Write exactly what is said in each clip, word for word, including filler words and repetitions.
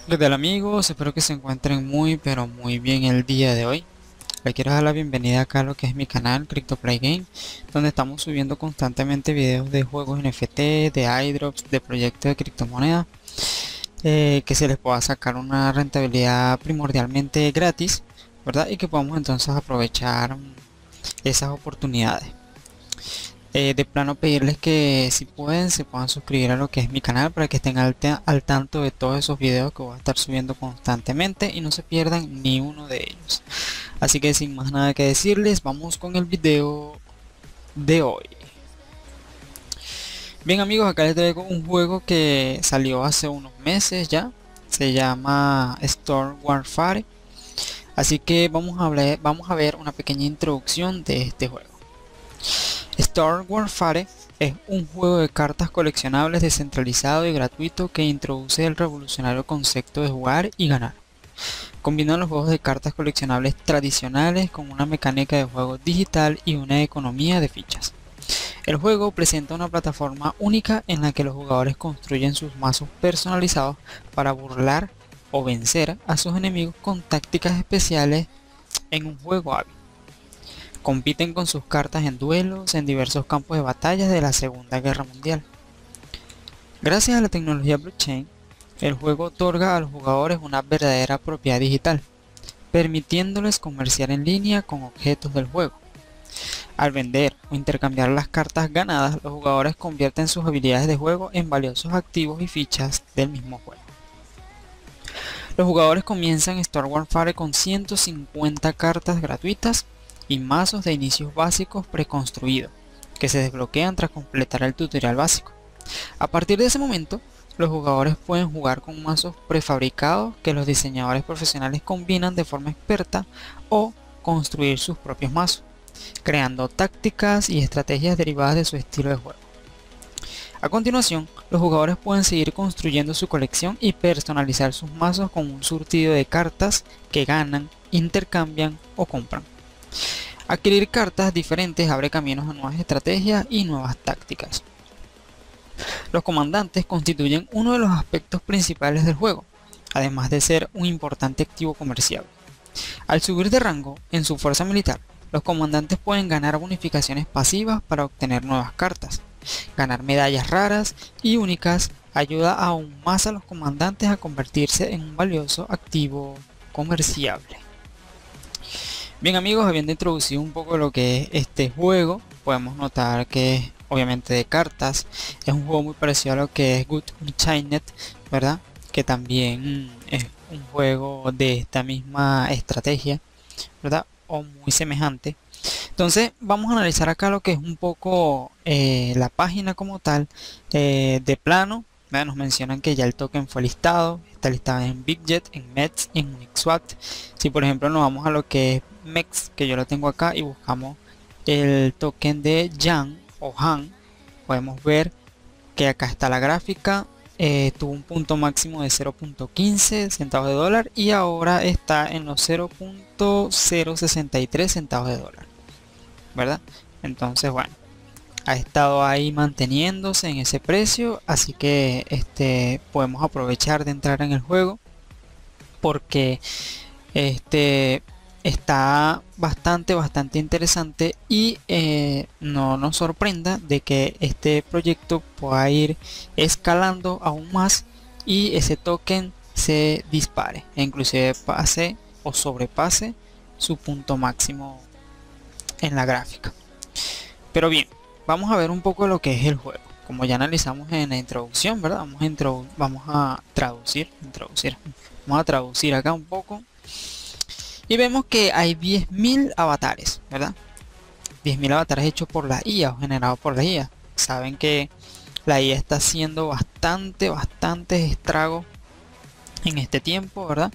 ¿Qué tal amigos? Espero que se encuentren muy pero muy bien el día de hoy. Les quiero dar la bienvenida acá a lo que es mi canal CryptoPlay Game, donde estamos subiendo constantemente videos de juegos N F T, de airdrops, de proyectos de criptomonedas, eh, que se les pueda sacar una rentabilidad primordialmente gratis, ¿verdad? Y que podamos entonces aprovechar mm, esas oportunidades. Eh, de plano pedirles que si pueden se puedan suscribir a lo que es mi canal para que estén al, te- al tanto de todos esos videos que voy a estar subiendo constantemente y no se pierdan ni uno de ellos. Así que sin más nada que decirles, vamos con el video de hoy. Bien amigos, acá les traigo un juego que salió hace unos meses ya. Se llama Storm Warfare. Así que vamos a hablar, vamos a ver una pequeña introducción de este juego. Star Warfare es un juego de cartas coleccionables descentralizado y gratuito que introduce el revolucionario concepto de jugar y ganar. Combina los juegos de cartas coleccionables tradicionales con una mecánica de juego digital y una economía de fichas. El juego presenta una plataforma única en la que los jugadores construyen sus mazos personalizados para burlar o vencer a sus enemigos con tácticas especiales en un juego hábil. Compiten con sus cartas en duelos en diversos campos de batalla de la Segunda Guerra Mundial. Gracias a la tecnología blockchain, el juego otorga a los jugadores una verdadera propiedad digital, permitiéndoles comerciar en línea con objetos del juego. Al vender o intercambiar las cartas ganadas, los jugadores convierten sus habilidades de juego en valiosos activos y fichas del mismo juego. Los jugadores comienzan Star Warfare con ciento cincuenta cartas gratuitas y mazos de inicios básicos preconstruidos, que se desbloquean tras completar el tutorial básico. A partir de ese momento, los jugadores pueden jugar con mazos prefabricados que los diseñadores profesionales combinan de forma experta o construir sus propios mazos, creando tácticas y estrategias derivadas de su estilo de juego. A continuación, los jugadores pueden seguir construyendo su colección y personalizar sus mazos con un surtido de cartas que ganan, intercambian o compran. Adquirir cartas diferentes abre caminos a nuevas estrategias y nuevas tácticas. Los comandantes constituyen uno de los aspectos principales del juego, además de ser un importante activo comercial. Al subir de rango en su fuerza militar, los comandantes pueden ganar bonificaciones pasivas para obtener nuevas cartas. Ganar medallas raras y únicas ayuda aún más a los comandantes a convertirse en un valioso activo comerciable. Bien amigos, habiendo introducido un poco lo que es este juego, podemos notar que es obviamente de cartas. Es un juego muy parecido a lo que es Good Unchained, ¿verdad? Que también mm, es un juego de esta misma estrategia, ¿verdad? O muy semejante. Entonces vamos a analizar acá lo que es un poco eh, la página como tal. Eh, de plano, ¿verdad? Nos mencionan que ya el token fue listado, está listado en BitGet, en MEX, en Uniswap. Si por ejemplo nos vamos a lo que es MEX, que yo lo tengo acá, y buscamos el token de Jan o Han, podemos ver que acá está la gráfica. Eh, tuvo un punto máximo de cero punto quince centavos de dólar y ahora está en los cero punto cero sesenta y tres centavos de dólar, ¿verdad? Entonces bueno, ha estado ahí manteniéndose en ese precio, así que este podemos aprovechar de entrar en el juego porque este está bastante bastante interesante y eh, no nos sorprenda de que este proyecto pueda ir escalando aún más y ese token se dispare e inclusive pase o sobrepase su punto máximo en la gráfica. Pero bien, vamos a ver un poco lo que es el juego. Como ya analizamos en la introducción, ¿verdad? Vamos a, introdu vamos a traducir, introducir, vamos a traducir acá un poco. Y vemos que hay diez mil avatares, ¿verdad? diez mil avatares hechos por la I A o generados por la I A. Saben que la I A está haciendo bastante, bastante estragos en este tiempo, ¿verdad?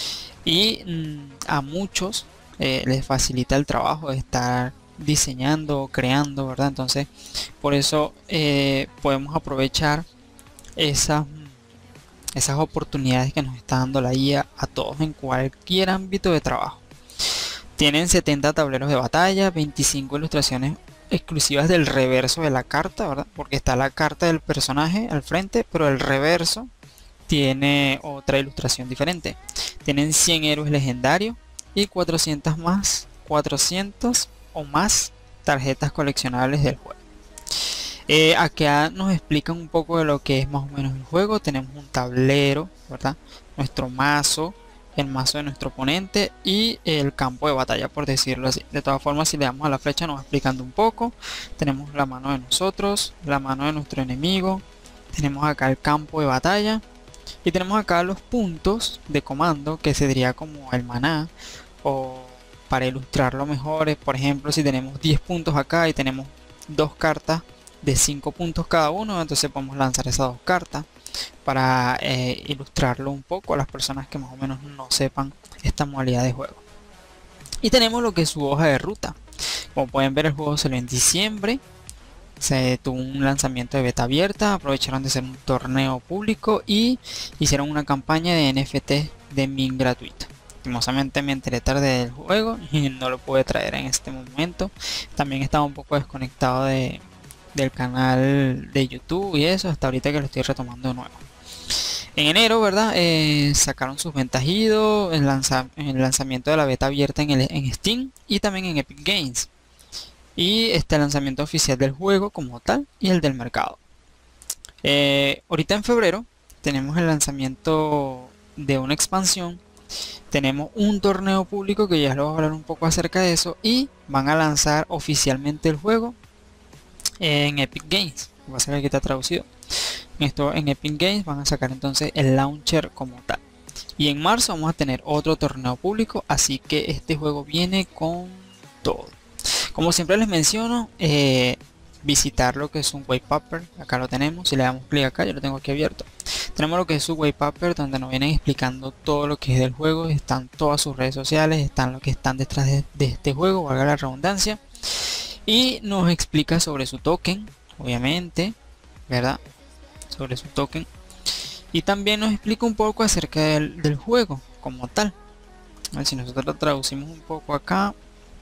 Y mmm, a muchos eh, les facilita el trabajo de estar diseñando, creando, ¿verdad? Entonces, por eso eh, podemos aprovechar esas esas oportunidades que nos está dando la I A a todos en cualquier ámbito de trabajo. Tienen setenta tableros de batalla, veinticinco ilustraciones exclusivas del reverso de la carta, ¿verdad? Porque está la carta del personaje al frente, pero el reverso tiene otra ilustración diferente. Tienen cien héroes legendarios y cuatrocientas más, cuatrocientas o más tarjetas coleccionables del juego. Eh, acá nos explican un poco de lo que es más o menos el juego. Tenemos un tablero, ¿verdad? Nuestro mazo, el mazo de nuestro oponente y el campo de batalla, por decirlo así. De todas formas, si le damos a la flecha nos va explicando un poco. Tenemos la mano de nosotros, la mano de nuestro enemigo. Tenemos acá el campo de batalla y tenemos acá los puntos de comando, que sería como el maná, o para ilustrarlo mejor, es, por ejemplo, si tenemos diez puntos acá y tenemos dos cartas de cinco puntos cada uno, entonces podemos lanzar esas dos cartas para eh, ilustrarlo un poco a las personas que más o menos no sepan esta modalidad de juego. Y tenemos lo que es su hoja de ruta. Como pueden ver, el juego salió en diciembre, se tuvo un lanzamiento de beta abierta, aprovecharon de hacer un torneo público y hicieron una campaña de N F T de Mint gratuita. Lastimosamente me enteré tarde del juego y no lo pude traer en este momento. También estaba un poco desconectado de del canal de YouTube y eso, hasta ahorita que lo estoy retomando de nuevo. En enero, ¿verdad? Eh, sacaron sus ventajidos, el, lanza el lanzamiento de la beta abierta en, el, en Steam y también en Epic Games. Y este lanzamiento oficial del juego como tal y el del mercado. Eh, ahorita en febrero tenemos el lanzamiento de una expansión. Tenemos un torneo público que ya les voy a hablar un poco acerca de eso. Y van a lanzar oficialmente el juego en Epic Games. Va a ser que está traducido. Esto en Epic Games van a sacar entonces el launcher como tal. Y en marzo vamos a tener otro torneo público. Así que este juego viene con todo. Como siempre les menciono, eh, visitar lo que es un white paper. Acá lo tenemos. Si le damos clic acá, yo lo tengo aquí abierto. Tenemos lo que es su white paper, donde nos vienen explicando todo lo que es del juego. Están todas sus redes sociales, están lo que están detrás de, de este juego, valga la redundancia. Y nos explica sobre su token, obviamente, ¿verdad? Sobre su token. Y también nos explica un poco acerca del, del juego como tal. A ver si nosotros lo traducimos un poco acá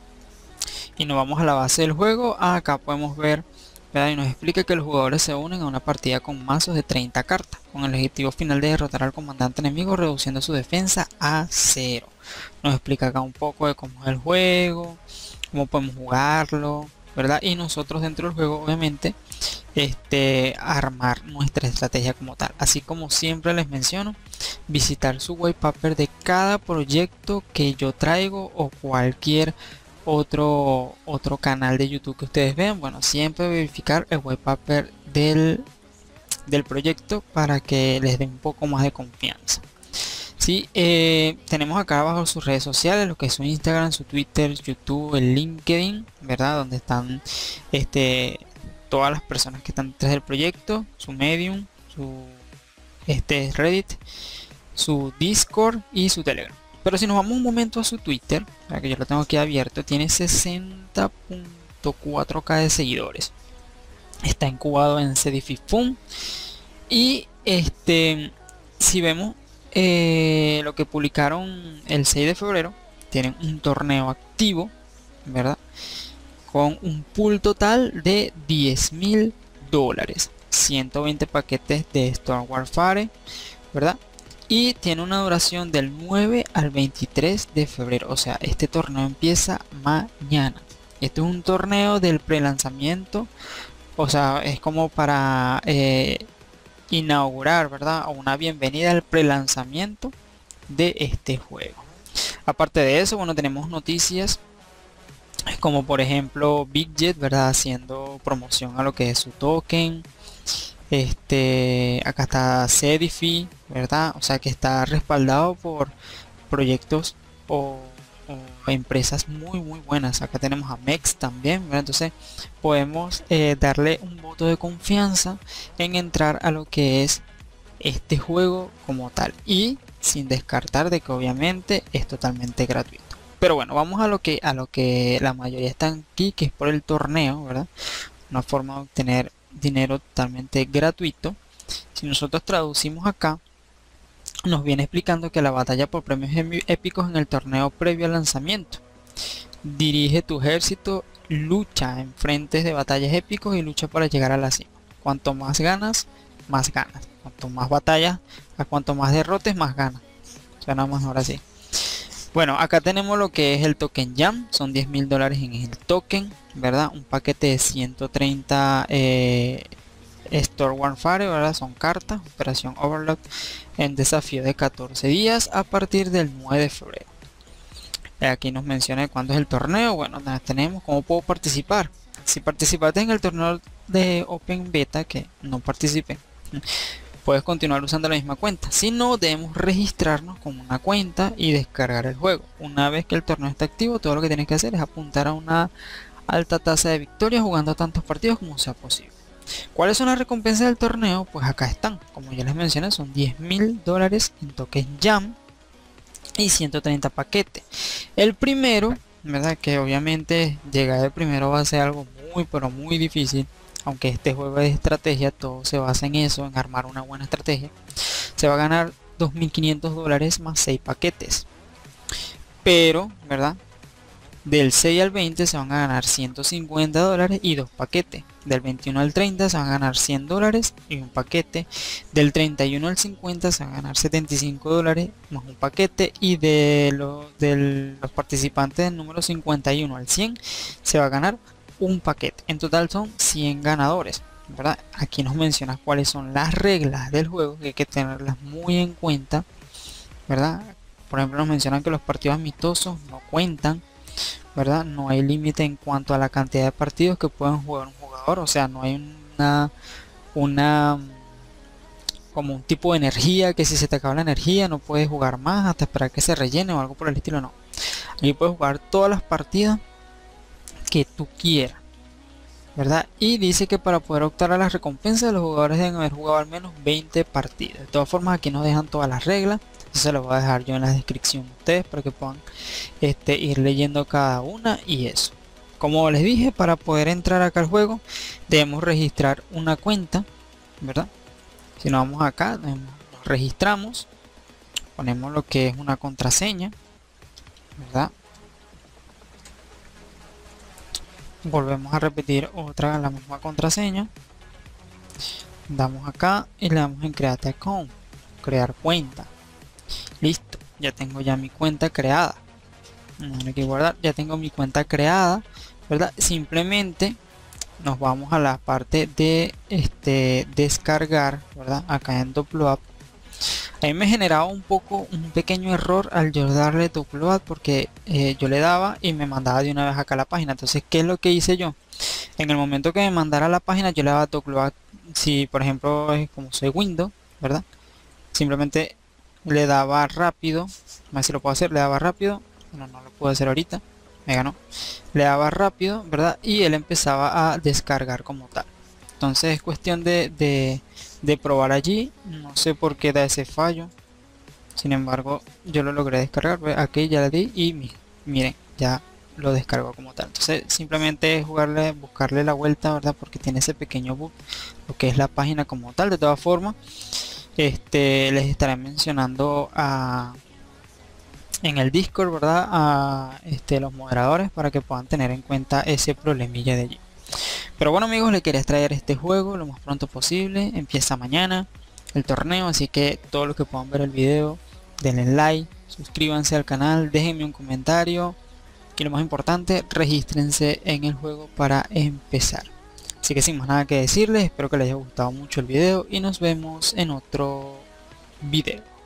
y nos vamos a la base del juego. Acá podemos ver, ¿verdad? Y nos explica que los jugadores se unen a una partida con mazos de treinta cartas, con el objetivo final de derrotar al comandante enemigo, reduciendo su defensa a cero. Nos explica acá un poco de cómo es el juego, cómo podemos jugarlo, ¿verdad? Y nosotros dentro del juego, obviamente, este, armar nuestra estrategia como tal. Así como siempre les menciono, visitar su white paper de cada proyecto que yo traigo o cualquier otro otro canal de YouTube que ustedes vean. Bueno, siempre verificar el white paper del, del proyecto para que les dé un poco más de confianza. Sí, eh, tenemos acá abajo sus redes sociales, lo que es su Instagram, su Twitter, YouTube, el LinkedIn, ¿verdad? Donde están este, todas las personas que están detrás del proyecto, su Medium, su este, Reddit, su Discord y su Telegram. Pero si nos vamos un momento a su Twitter, para que yo lo tengo aquí abierto, tiene sesenta punto cuatro K de seguidores. Está incubado en Cedify.fun. Y este, si vemos eh, lo que publicaron el seis de febrero, tienen un torneo activo, ¿verdad? Con un pool total de diez mil dólares, ciento veinte paquetes de Storm Warfare, ¿verdad? Y tiene una duración del nueve al veintitrés de febrero. O sea, este torneo empieza mañana. Este es un torneo del pre-lanzamiento. O sea, es como para eh, inaugurar, ¿verdad? O una bienvenida al pre-lanzamiento de este juego. Aparte de eso, bueno, tenemos noticias como por ejemplo BigJet, ¿verdad? Haciendo promoción a lo que es su token. Este, acá está Cedify, ¿verdad? O sea que está respaldado por proyectos o, o empresas muy muy buenas. Acá tenemos a Mex también, ¿verdad? Entonces podemos eh, darle un voto de confianza en entrar a lo que es este juego como tal, y sin descartar de que obviamente es totalmente gratuito. Pero bueno, vamos a lo que a lo que la mayoría están aquí, que es por el torneo, ¿verdad? Una forma de obtener dinero totalmente gratuito. Si nosotros traducimos acá, nos viene explicando que la batalla por premios épicos en el torneo previo al lanzamiento. Dirige tu ejército, lucha en frentes de batallas épicos y lucha para llegar a la cima. Cuanto más ganas, más ganas. Cuanto más batallas, a cuanto más derrotes, más ganas. Suena mejor así. Bueno, acá tenemos lo que es el token Jam, son diez mil dólares en el token, ¿verdad? Un paquete de ciento treinta eh, Store Warfare, ¿verdad? Son cartas, operación Overload en desafío de catorce días a partir del nueve de febrero. Aquí nos menciona cuándo es el torneo. Bueno, tenemos cómo puedo participar. Si participaste en el torneo de Open Beta, que no participé, puedes continuar usando la misma cuenta. Si no, debemos registrarnos con una cuenta y descargar el juego. Una vez que el torneo está activo, todo lo que tienes que hacer es apuntar a una alta tasa de victorias jugando tantos partidos como sea posible. ¿Cuáles son las recompensas del torneo? Pues acá están. Como ya les mencioné, son diez mil dólares en token Jam y ciento treinta paquetes. El primero, ¿verdad? Que obviamente llegar de primero va a ser algo muy pero muy difícil. Aunque este juego es estrategia, todo se basa en eso, en armar una buena estrategia. Se va a ganar dos mil quinientos dólares más seis paquetes. Pero, ¿verdad? Del seis al veinte se van a ganar ciento cincuenta dólares y dos paquetes. Del veintiuno al treinta se van a ganar cien dólares y un paquete. Del treinta y uno al cincuenta se van a ganar setenta y cinco dólares más un paquete. Y de, lo, de los participantes del número cincuenta y uno al cien se va a ganar un paquete. En total son cien ganadores, ¿verdad? Aquí nos menciona cuáles son las reglas del juego, que hay que tenerlas muy en cuenta, ¿verdad? Por ejemplo, nos mencionan que los partidos amistosos no cuentan, ¿verdad? No hay límite en cuanto a la cantidad de partidos que pueden jugar un jugador, o sea, no hay una una como un tipo de energía que si se te acaba la energía no puedes jugar más hasta esperar que se rellene o algo por el estilo. No, aquí puedes jugar todas las partidas que tú quieras, ¿verdad? Y dice que para poder optar a las recompensas los jugadores deben haber jugado al menos veinte partidas. De todas formas, aquí nos dejan todas las reglas, se los voy a dejar yo en la descripción de ustedes para que puedan este, ir leyendo cada una. Y eso, como les dije, para poder entrar acá al juego debemos registrar una cuenta, ¿verdad? Si nos vamos acá, nos registramos, ponemos lo que es una contraseña, ¿verdad? Volvemos a repetir otra la misma contraseña, damos acá y le damos en create account, crear cuenta. Listo, ya tengo ya mi cuenta creada. No hay que guardar, ya tengo mi cuenta creada, ¿verdad? Simplemente nos vamos a la parte de este descargar, ¿verdad? Acá en Download. A mí me generaba un poco un pequeño error al yo darle Download, porque eh, yo le daba y me mandaba de una vez acá a la página. Entonces, ¿qué es lo que hice yo? En el momento que me mandara a la página, yo le daba Download. Si por ejemplo es como soy Windows, ¿verdad? Simplemente le daba rápido, a ver si lo puedo hacer, le daba rápido, no, no lo puedo hacer ahorita, me ganó, le daba rápido, ¿verdad? Y él empezaba a descargar como tal. Entonces es cuestión de, de, de probar allí, no sé por qué da ese fallo, sin embargo yo lo logré descargar, aquí ya le di y miren, ya lo descargó como tal. Entonces simplemente es jugarle, buscarle la vuelta, ¿verdad? Porque tiene ese pequeño bug, lo que es la página como tal. De todas formas, Este, les estaré mencionando a, en el Discord, ¿verdad? A este, los moderadores para que puedan tener en cuenta ese problemilla de allí. Pero bueno, amigos, les quería traer este juego lo más pronto posible. Empieza mañana el torneo, así que todos los que puedan ver el video, denle like, suscríbanse al canal, déjenme un comentario y lo más importante, regístrense en el juego para empezar. Así que sin más nada que decirles, espero que les haya gustado mucho el video y nos vemos en otro video.